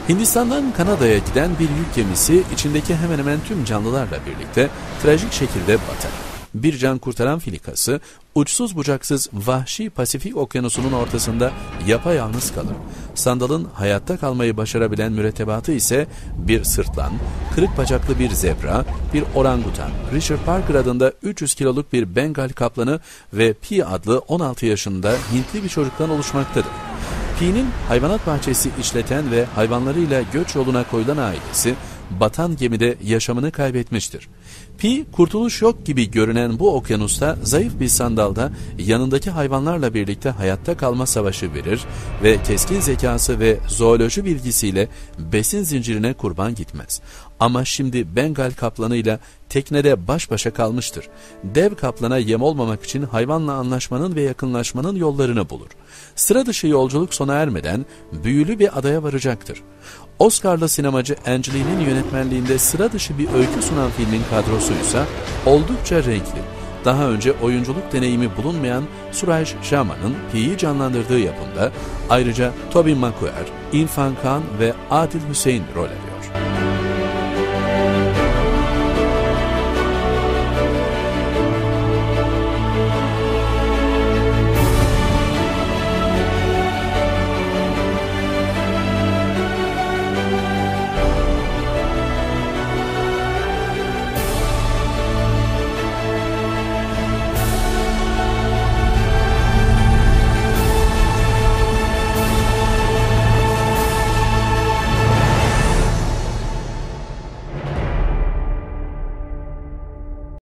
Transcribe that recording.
Hindistan'dan Kanada'ya giden bir yük gemisi içindeki hemen hemen tüm canlılarla birlikte trajik şekilde batar. Bir can kurtaran filikası uçsuz bucaksız vahşi Pasifik okyanusunun ortasında yapayalnız kalır. Sandal'ın hayatta kalmayı başarabilen mürettebatı ise bir sırtlan, kırık bacaklı bir zebra, bir orangutan, Richard Parker adında 300 kiloluk bir Bengal kaplanı ve Pi adlı 16 yaşında Hintli bir çocuktan oluşmaktadır. Pi'nin hayvanat bahçesi işleten ve hayvanlarıyla göç yoluna koyulan ailesi, batan gemide yaşamını kaybetmiştir. Pi, kurtuluş yok gibi görünen bu okyanusta zayıf bir sandalda yanındaki hayvanlarla birlikte hayatta kalma savaşı verir ve keskin zekası ve zooloji bilgisiyle besin zincirine kurban gitmez. Ama şimdi Bengal kaplanıyla teknede baş başa kalmıştır. Dev kaplana yem olmamak için hayvanla anlaşmanın ve yakınlaşmanın yollarını bulur. Sıra dışı yolculuk sona ermeden büyülü bir adaya varacaktır. Oscar'lı sinemacı Angeline'in yönetmenliğinde sıra dışı bir öykü sunan filmin kadrosuysa oldukça renkli. Daha önce oyunculuk deneyimi bulunmayan Suraj Jaman'ın Pi'yi canlandırdığı yapımda ayrıca Tobey Maguire, Irfan Khan ve Adil Hüseyin rol alıyor.